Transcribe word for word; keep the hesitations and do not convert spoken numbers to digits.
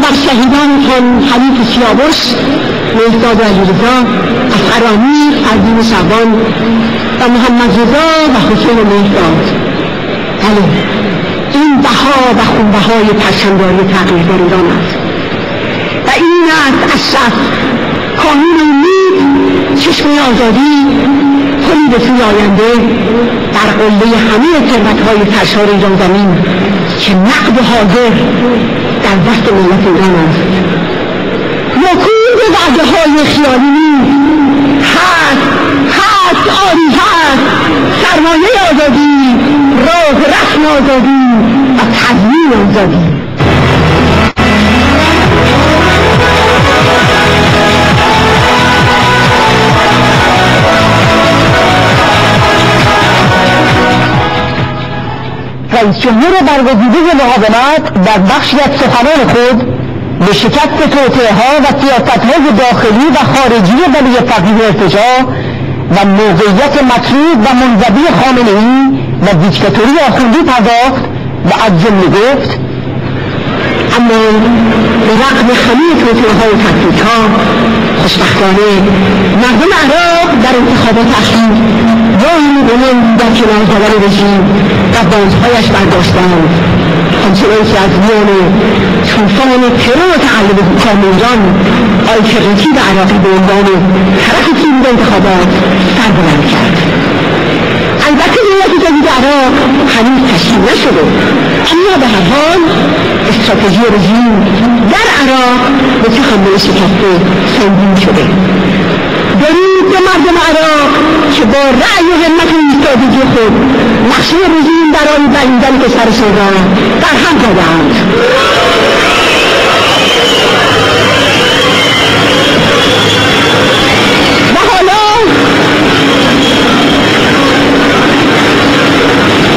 از شهیدانتان حلیف سیاوش، مهرداد علیرضا، اصغر امیر، عظیم شعبان و محمد رضا و حسین مهرداد. بله، این بها و خونبهای پرچمداری تغییر در ایران است و این است اشرف، کانون امید، چشمه آزادی، پلی به سوی آینده در قله همه ثروت‌های سرشار ایران زمین که نقد و حاضر در دست ملت ایران است. نکوی وعده های خیالی نیست، هست هست آری هست سرمایه آزادی، راه رسم آزادی و تضمین آزادی. رئیس جمهور برگزیده مقاومت در بخشی از سخنان خود به شکست توطئه‌ها و سیاست‌های داخلی و خارجی ولی فقیه ارتجاع و موقعیت مطرود و منزوی خامنه‌ای و دیکتاتوری آخوندی پرداخت و از جمله گفت: اما به رغم همه توطئه‌ها و تهدیدها، خوشبختانه مردم عراق در انتخابات اخیر راهی بلند در کنار زدن رژیم و بازهایش برداشتند، همچنان که از میان طوفان ترور و تقلب حکام ایران آیت رقیب عراقی به عنوان طرف تیم انتخابات سر بلند کرد. البته دولت جدید عراق هنوز تشکیل نشده، اما به هر حال استراتژی رژیم در عراق به تحمل شکست سنگین شده. درود به مردم عراق که با رأی و همت و ایستادگی خود نقشه رژیم برای بریدن کشورشان را در هم زدند.